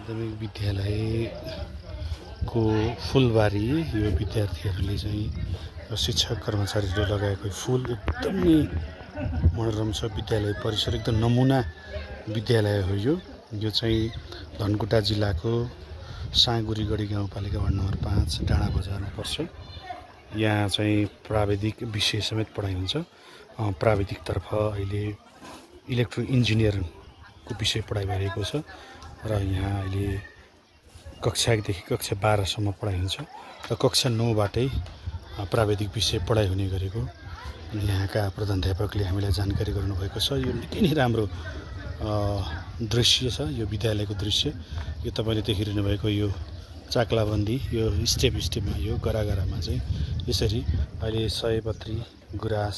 माध्यमिक विद्यालयको फुलबारी यो विद्यार्थीहरूले चाहिँ शिक्षक कर्मचारीहरूले लगाएको फुल एकदमै मनोरम छ। विद्यालय परिसर एकदम नमुना विद्यालय हो यो चाहिँ धनकुटा जिल्लाको साँगुरीगढी गाउँपालिका वार्ड नम्बर 5 डाँडा बजारमा पर्छ। यहाँ चाहिँ प्राविधिक विषय समेत पढाइ हुन्छ। प्राविधिकतर्फ अहिले इलेक्ट्रिक इन्जिनियरिङको विषय पढाइ भइरहेको छ र यहाँ अहिले कक्षा 1 देखि कक्षा 12 सम्म पढाइ हुन्छ र कक्षा 9 बाटै प्राविधिक विषय पढाइ हुने गरेको यहाँका प्रधानाध्यापकले हामीलाई जानकारी गराउनुभएको छ। यो निकै नै राम्रो दृश्य छ। यो विद्यालयको दृश्य यो तपाईले देखिरहनु भएको यो चाक्लाबन्दी यो स्टेपमा यो गरागरामा चाहिँ यसरी अहिले सयपत्री गुराँस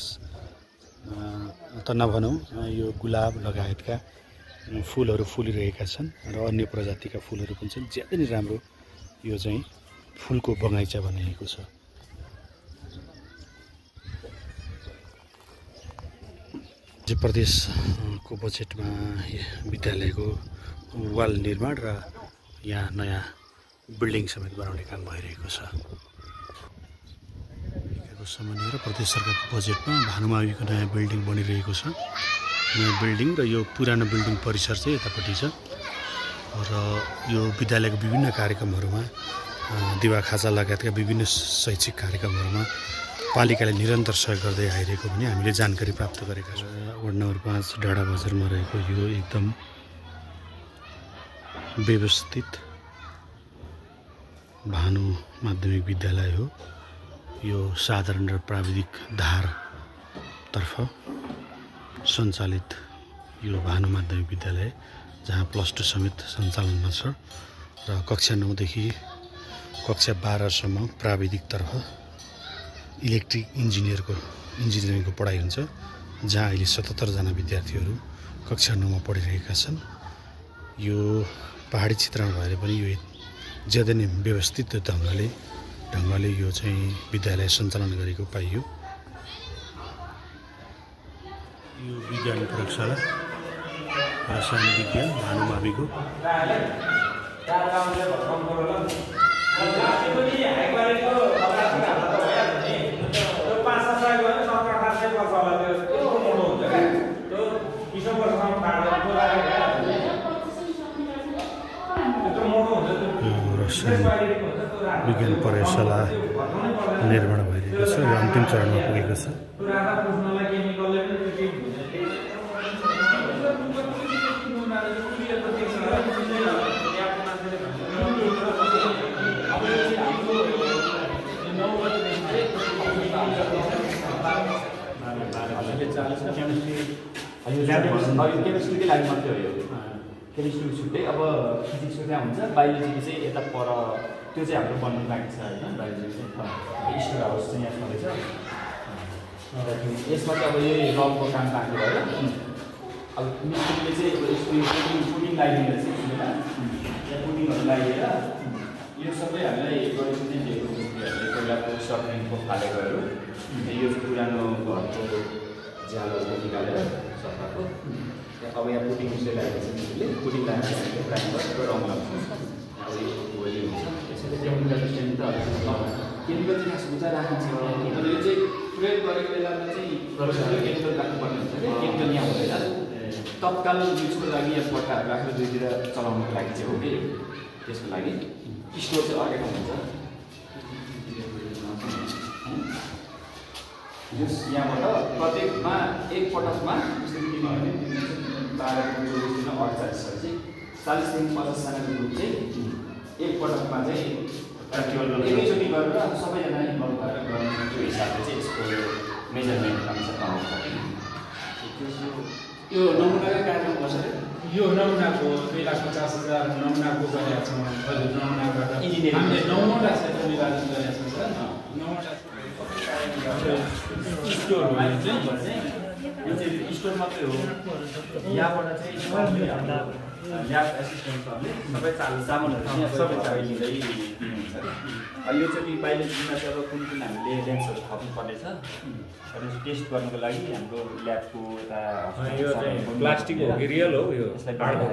त नभनौँ यो गुलाब लगायतका फुलहरू फुलिरहेका छन् र अन्य प्रजातिका फुलहरू पनि छन्। ज्यादै नै राम्रो यो चाहिँ फुलको बगैँचा बनाइएको छ। प्रदेशको बजेटमा विद्यालयको वाल निर्माण र यहाँ नयाँ बिल्डिङ समेत बनाउने काम भइरहेको छ। सम्बन्धी र प्रदेश सरकारको बजेटमा भानुमाविको नयाँ बिल्डिङ बनिरहेको छ। नयाँ बिल्डिङ र यो पुरानो बिल्डिङ परिसर चाहिँ यतापट्टि छ र यो विद्यालयको विभिन्न कार्यक्रमहरूमा दिवा खाजा लगायतका विभिन्न शैक्षिक कार्यक्रमहरूमा पालिकाले निरन्तर सहयोग गर्दै आइरहेको पनि हामीले जानकारी प्राप्त गरेका छौँ। वार्ड नम्बर 5 डाँडा बजारमा रहेको यो एकदम व्यवस्थित भानु माध्यमिक विद्यालय हो। यो साधारण र प्राविधिक धारतर्फ सञ्चालित यो भानु माध्यमिक विद्यालय जहाँ +2 समेत सञ्चालनमा छ र कक्षा 9 देखि कक्षा 12 सम्म प्राविधिकतर्फ इलेक्ट्रिक इन्जिनियरिङको पढाइ हुन्छ। जहाँ अहिले 77 जना विद्यार्थीहरू कक्षा 9 मा पढिरहेका छन्। यो पहाडी क्षेत्रमा भएर पनि यो ज्यादै नै व्यवस्थित ढङ्गले यो चाहिँ विद्यालय सञ्चालन गरेको पाइयो। यो विज्ञान प्रयोगशाला रसायन विज्ञान भानुमाविको रसायन विज्ञान प्रयोगशाला निर्माण भइरहेको छ र अन्तिम चरणमा पुगेको छ। केमिस्ट्रीकै लागि मात्रै हो। यो केमिस्ट्री छुट्टै, अब फिजिक्सको त्यहाँ हुन्छ, बायोलोजीको चाहिँ यता पर त्यो चाहिँ हाम्रो बन्नु बाँकी छ होइन। बायोलोजी चाहिँ स्टोर हाउस चाहिँ यहाँ छँदैछ। यसमा चाहिँ अब यही रबको काम बाँकी भयो। अब मिस्त्रीले चाहिँ पुडिङ लगाइदिएर चाहिँ यहाँ पुडिङहरू लगाइदिएर यो सबै हामीलाई गरेको चाहिँ दिएको मिस्त्रीहरूले पहिलाको सफ्टवेयरको फालेकोहरू यो चाहिँ पुरानो घरको ज्यालोहरू निकालेर सफाको अब यहाँ पुडिङ चाहिँ लगाएको छ। मिस्त्रीले पुडिङ लगाएर प्राइमर र रङ लगाउँछ। अब यो भोलि हुन्छ यसैले केमिकल केमिकल चाहिँ खास बुझा राखिन्छ। यो चाहिँ प्रयोग गरेको बेलामा चाहिँ केमिकल राख्नुपर्ने हुन्छ। केमिकल यहाँ हुँदैन, तत्काल युजको लागि या पट्टाहरू राखेर दुईतिर चलाउनुको लागि चाहिँ हो कि त्यसको लागि स्टोर चाहिँ अर्कै हुन्छ। यस यहाँबाट प्रत्येकमा एक पटकमा जस्तै 12 24 48 चाहिँ 40 देखि 50 जनाको ग्रुप चाहिँ एक पटकमा चाहिँ एकैचोटि गरेर सबैजना इन्भल्भ भएर गर्ने त्यो हिसाबले चाहिँ यसको मेजरमेन्ट अनुसार पाउँछ। यो नमुनाकै कार्यक्रम बसेर यो नमुनाको 2,50,000 नमुनाको गरेका छौँ। हजुर, नमुनाबाट हामीले 9वटा क्षेत्र विभाजन गरेका छौँ सर। 9वटा स्टोर हो यो चाहिँ स्टोर मात्रै हो। यहाँबाट चाहिँ ल्याब एसिस्टेन्टहरूले सबै सामानहरू चाहिँ सबै लिँदै दिनुहुन्छ कि योचोटि बायोलोजीमा चाहिँ अब कुन कुन हामीले लेन्सहरू थप्नु पर्नेछ टेस्ट गर्नुको लागि हाम्रो ल्याबको यता यो चाहिँ प्लास्टिक हो कि रियल हो यो यसलाई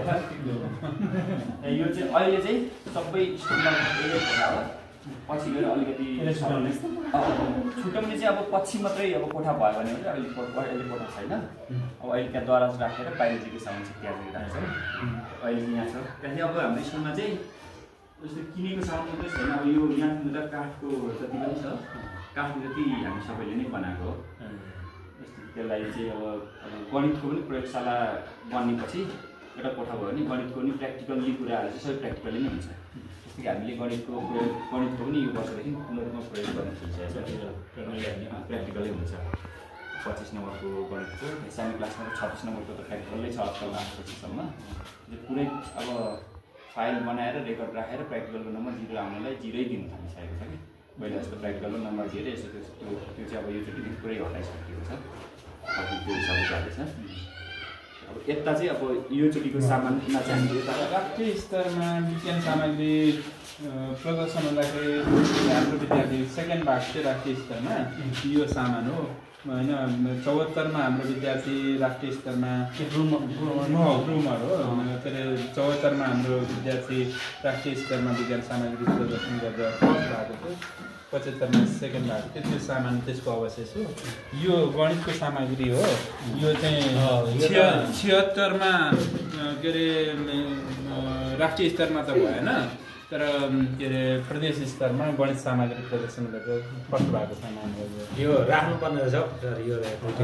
यो चाहिँ अहिले चाहिँ सबै स्कुलमा पछि गएर अलिकति छुट्याउने चाहिँ अब पछि मात्रै अब कोठा भयो भने चाहिँ अहिले कोठा छैन अब अहिले त्यहाँ दराज राखेर बायोलोजीको सामान चाहिँ त्यहाँ राखेको छ अहिले यहाँ छ त्यहाँदेखि अब हाम्रो स्कुलमा चाहिँ जस्तो किनेको सामान मात्रै छैन अब यो यहाँनिर काठको जति पनि छ काठको जति हामी सबैले नै बनाएको हो जस्तो त्यसलाई चाहिँ अब गणितको पनि प्रयोगशाला बन्नेपछि एउटा कोठा भयो भने गणितको पनि प्र्याक्टिकल्ली कुराहरू चाहिँ सबै प्र्याक्टिकल्ली नै हुन्छ जस्तो कि हामीले गणितको पनि यो वर्षदेखि पूर्ण रूपमा प्रयोग गर्न खोजिसकेको छ प्र्याक्टिकलै हुन्छ 25 नम्बरको गणितको सानो क्लासमा 26 नम्बरको त प्र्याक्टिकलै छ आजकल 8पछिसम्म यो पुरै अब फाइल बनाएर रेकर्ड राखेर प्र्याक्टिकलको नम्बर 0 आउनलाई 0 दिनु थालिसकेको छ कि पहिला जस्तो प्र्याक्टिकलको नम्बर 0 यसो त्यो चाहिँ अब योचोटि पुरै हटाइसकेको छ अब त्यो हिसाबले जाँदैछ अब यता चाहिँ अब योचोटिको सामानमा चाहिँ हामीले यता राष्ट्रिय स्तरमा विज्ञान सामग्री प्रदर्शन हुँदाखेरि हाम्रो विद्यार्थी सेकेन्ड भाग चाहिँ राष्ट्रिय स्तरमा यो सामान हो होइन 74मा हाम्रो विद्यार्थी राष्ट्रिय स्तरमा ग्रुमर हो के अरे 74मा हाम्रो विद्यार्थी राष्ट्रिय स्तरमा विज्ञान सामग्री प्रदर्शन गरेर फर्स्ट भएको थियो 75मा सेकेन्ड भाग थियो त्यो सामान त्यसको अवशेष हो यो गणितको सामग्री हो यो चाहिँ 76मा के अरे राष्ट्रिय स्तरमा त भएन तर के अरे प्रदेश स्तरमा गणित सामग्री प्रदर्शन गरेर फर्स्ट भएको सामान हो यो राख्नुपर्ने रहेछ यो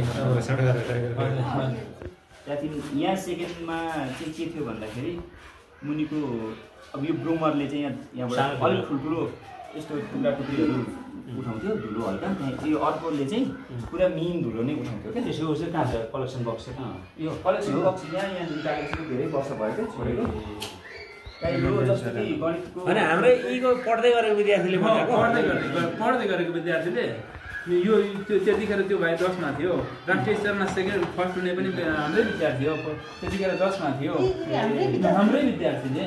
त्यहाँदेखि यहाँ सेकेन्डमा चाहिँ के थियो भन्दाखेरि मुनिको अब यो ब्रोमरले चाहिँ यहाँबाट अलिक ठुल्ठुलो यस्तो टुक्रा टुक्रीहरू उठाउँथ्यो धुलो हल्का यो अर्कोले चाहिँ पुरा मेन धुलो नै उठाउँथ्यो क्या त्यसो चाहिँ कहाँ छ कलेक्सन बक्स यो कलेक्सन बक्स यहाँ निकालेको धेरै वर्ष भयो क्या छोडेको जस्तो कि गणितको होइन हाम्रै यीको पढ्दै गरेको विद्यार्थीले पढ्दै गरेको विद्यार्थीले यो त्यतिखेर त्यो भाइ 10मा थियो राष्ट्रिय स्तरमा सेकेन्ड फर्स्ट हुने पनि हाम्रै विद्यार्थी हो त्यतिखेर 10मा थियो हाम्रै विद्यार्थीले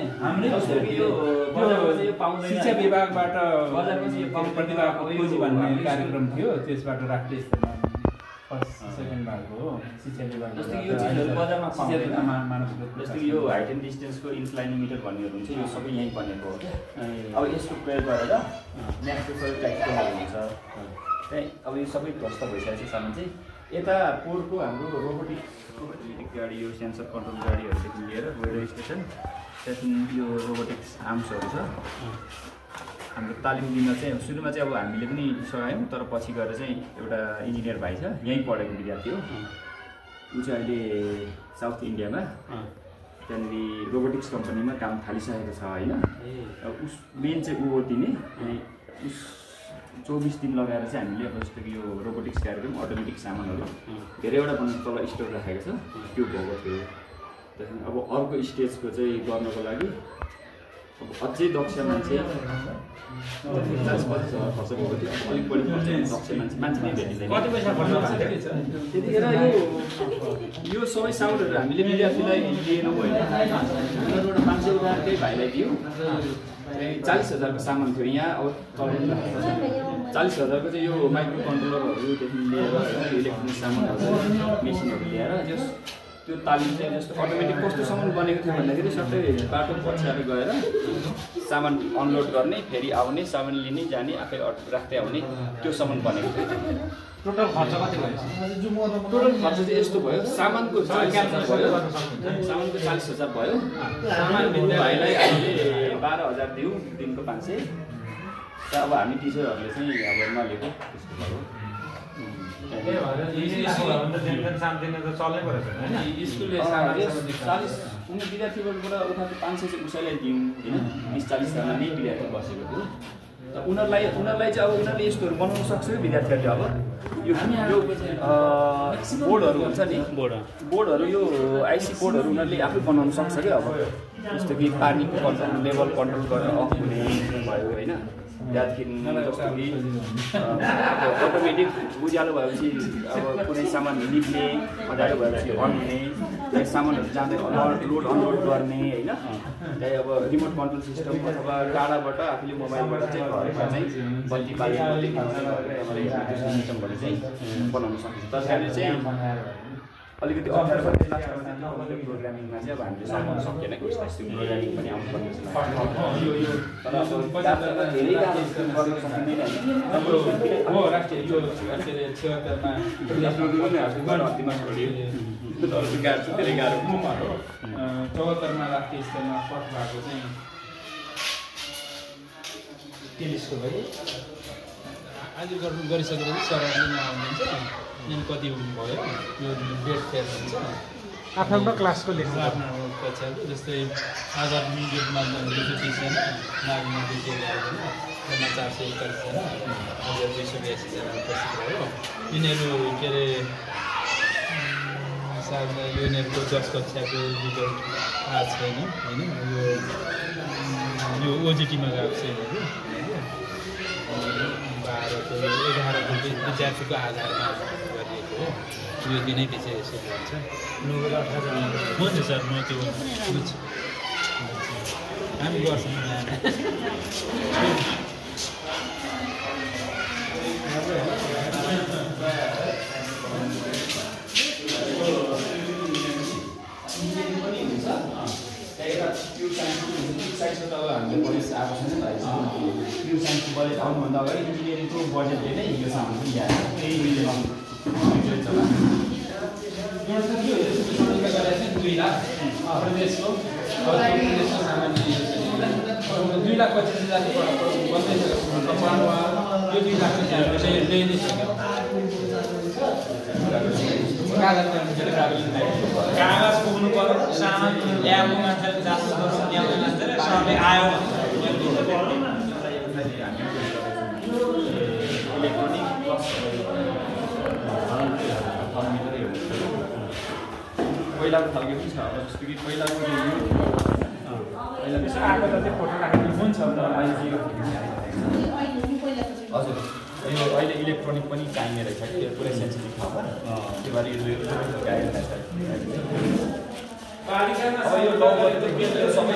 शिक्षा विभागबाट प्रतिभाको खोजी भन्ने कार्यक्रम थियो त्यसबाट राष्ट्रिय स्तरमा फर्स्ट सेकेन्ड भएको हो शिक्षा विभाग जस्तो कि यो चिजहरू बजारमा पाउँदैन जस्तो कि यो हाइट एन्ड डिस्टेन्सको इन्क्लाइनोमिटर भन्नेहरू हुन्छ यो सबै यहीँ बनेको हो क्या अब यसको प्रयोग गरेर नेक्स्टको सबै प्र्याक्टिकलहरू हुन्छ त्यही अब यो सबै ध्वस्त भइसकेको छ सामान चाहिँ यता पोहोरको हाम्रो रोबोटिक गाडी यो सेन्सर कन्ट्रोल गाडीहरूदेखि लिएर वेदर स्टेसन त्यहाँदेखि यो रोबोटिक्स आर्म्सहरू छ हाम्रो तालिम दिन चाहिँ सुरुमा चाहिँ अब हामीले पनि सघायौँ तर पछि गएर चाहिँ एउटा इन्जिनियर भाइ छ यहीँ पढेको विद्यार्थी हो ऊ चाहिँ अहिले साउथ इन्डियामा त्यहाँनिर रोबोटिक्स कम्पनीमा काम थालिसकेको छ होइन उस मेन चाहिँ ऊ हो तिनी उस 24 दिन लगाएर चाहिँ हामीले अब जस्तो कि यो रोबोटिक्स कार्यक्रम अटोमेटिक सामानहरू धेरैवटा बनाउनु तल स्टोर राखेको छ त्यो भएको थियो त्यहाँदेखि अब अर्को स्टेजको चाहिँ गर्नको लागि अब अझै दक्ष मान्छे 40-50 खर्च भएको थियो अलिक बढी खर्च दक्ष मान्छे नै भेटिँदैन कति पैसा खर्च त्यतिखेर यो सबै साउन्डहरू हामीले विद्यार्थीलाई दिएनौँ होइन उनीहरूबाट 500 उधार त्यही भाइलाई दियो 40,000 को सामान थियो यहाँ अब तल 40,000 को चाहिँ यो माइक्रो कन्ट्रोलरहरूदेखि लिएर इलेक्ट्रोनिक सामानहरू मेसिनहरू ल्याएर त्यो तालिम चाहिँ जस्तो अटोमेटिक कस्तो सामान बनेको थियो भन्दाखेरि सबै बाटो पछ्याएर गएर सामान अनलोड गर्ने फेरि आउने सामान लिने जाने आफै राख्दै आउने त्यो सामान बनेको थियो टोटल खर्च कति भयो टोटल खर्च चाहिँ यस्तो भयो सामानको 40,000 भयो सामानको 40,000 भयो सामान भाइलाई हामीले 12,000 दियौँ दिनको 500 र अब हामी टिचरहरूले चाहिँ अब नलिएको त्यस्तो भयो उनी विद्यार्थीबाट उठाएको 500 चाहिँ उसैलाई दिउँ होइन 20-40जना नै विद्यार्थी बसेको थियो त उनीहरूलाई चाहिँ अब उनीहरूले यस्तोहरू बनाउन सक्छ कि विद्यार्थीहरूले अब यो बोर्डहरू हुन्छ नि बोर्डहरू यो आइसी बोर्डहरू उनीहरूले आफै बनाउन सक्छ कि अब जस्तो कि पानीको कन्ट्रोल लेभल कन्ट्रोल गरेर अफ हुने भयो होइन त्यहाँदेखि जस्तो कि अटोमेटिक उज्यालो भएपछि अब कुनै सामान निक्ने अँध्यारो भएपछि अन हुने त्यहाँ सामानहरू जाँदै लोड अनलोड गर्ने होइन त्यही अब रिमोट कन्ट्रोल सिस्टम अथवा टाढाबाट आफूले मोबाइलबाट चाहिँ घरमा चाहिँ बत्ती बाल्ने सिस्टमहरू चाहिँ बनाउन सकिन्छ तर त्यहाँनिर चाहिँ अलिकति अप्ठ्यारो पनि लाग्छ प्रोग्रामिङमा चाहिँ अब हामीले सक्नु सकेन कि उसलाई प्रोग्रामिङ पनि आउनुपर्ने जस्तो लाग्छ तर अब धेरै राम्रो गर्न सकिँदैन अन्तिममा छोडियो धेरै गाह्रो 74मा राष्ट्रिय स्तरमा फर्स्ट भएको चाहिँ टेलिस्कोप है आज गरिसकेपछि सरहरूले आउनुहुन्छ यहाँ कति भयो यो डेट फेयर हुन्छ आफ्नो क्लासको लेख्नु आफ्नो कक्षाको जस्तै आधार मिडियममा 230 जना नागमा 241 जना 441 जना 1282 जना उपस्थित भयो यिनीहरू के अरे साथमा यिनीहरूको 10 कक्षाको रिजल्ट आएको छैन होइन यो ओजिटीमा गएको छैन 12को 11को विद्यार्थीको आधारमा गरिएको हो यो दिनैपछि यसो हुन्छ हुन्छ सर म त्यो बुझ्छु हामी गर्छौँ हामीले बजेट आएको छैन प्युर साइन्सको बजेट आउनुभन्दा अगाडि इन्जिनियरिङको बजेटले नै यो सामान पनि ल्याएर त्यही मिलेर 2 लाख प्रदेशको सामान्य 2 लाख 25 हजार बन्दैछ यो 2 लाख चाहिँ हामीले ल्याइ नै छैन कागज पुग्नु पर्यो सामान ल्याएको मान्छेले जानु पर्छ ल्याउने मान्छेले सरले आयो पहिलाको खालको पनि छ जस्तो कि पहिलाको आएको त त्यो फोटो राखेको हुन्छ हजुर यो अहिले इलेक्ट्रोनिक पनि चाहिने रहेछ कि यो पुरै सेन्सिटिभ ठाउँमा त्यो भएर अब यो लौ सबै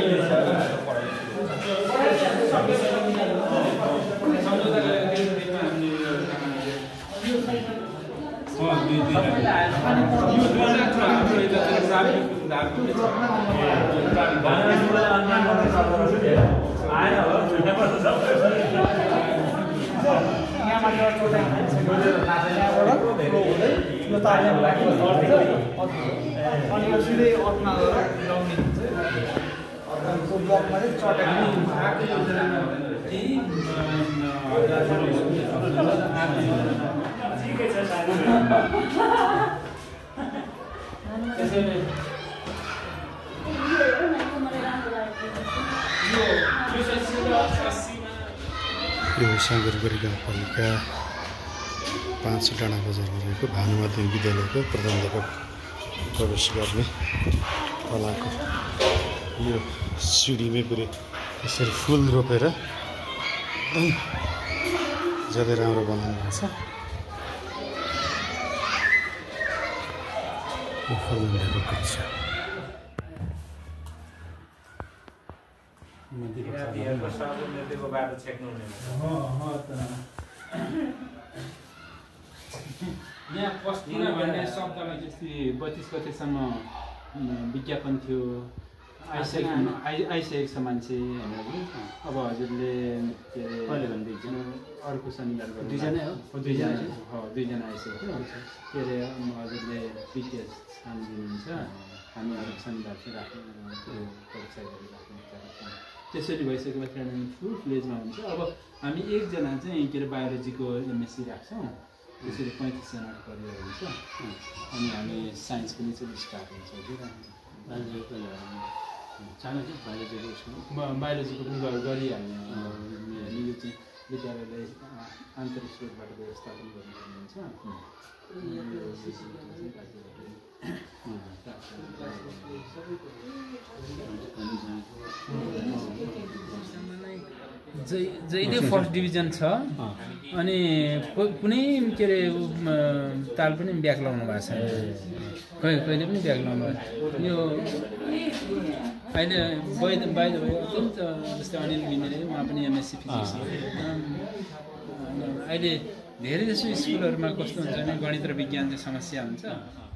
यो साँगुरबारी गाउँपालिका 5 डाँडा बजारमा रहेको भानु माध्यमिक विद्यालयको प्रधानाध्यापक प्रवेश गर्ने तलाको यो सिँढीमै पुरै यसरी फुल रोपेर एकदम ज्यादै राम्रो बनाउनु भएको छ। यो फर्माइएको कक्षा बाटो छेक्नु हुने यहाँ पस्दिनँ भन्ने शब्दमा जस्तै 32 गतेसम्म विज्ञापन थियो आइसकेको छ मान्छे होइन अब हजुरले के अरे अर्को शनिबार दुईजना आइसक्यो के अरे हजुरले पिटिएस छान दिनुहुन्छ हामी अर्को शनिबार चाहिँ राख्ने परीक्षा गरिराख्ने विचार छ। त्यसरी भइसकेपछि हामी फुल फ्लेजमा हुन्छ। अब हामी एकजना चाहिँ के अरे बायोलोजीको एमएससी राख्छौँ त्यसरी 35 जना करियर हुन्छ अनि हामी साइन्स पनि चाहिँ स्टार्ट हुन्छ कि बायोलोजीको पनि गरिहाल्ने यो चाहिँ विद्यालयलाई आन्तरिक स्रोतबाट व्यवस्थापन गर्नुपर्ने हुन्छ। जहिले फर्स्ट डिभिजन छ अनि कुनै के अरे ताल पनि ब्याक लाउनु भएको छैन कहिले पनि ब्याक लाउनु भएको यो अहिले बाहिर अत्यन्त जस्तै अनिल मिनेले उहाँ पनि एमएससी फिजिक्स अहिले धेरै जसो स्कुलहरूमा कस्तो हुन्छ भने गणित र विज्ञान चाहिँ समस्या हुन्छ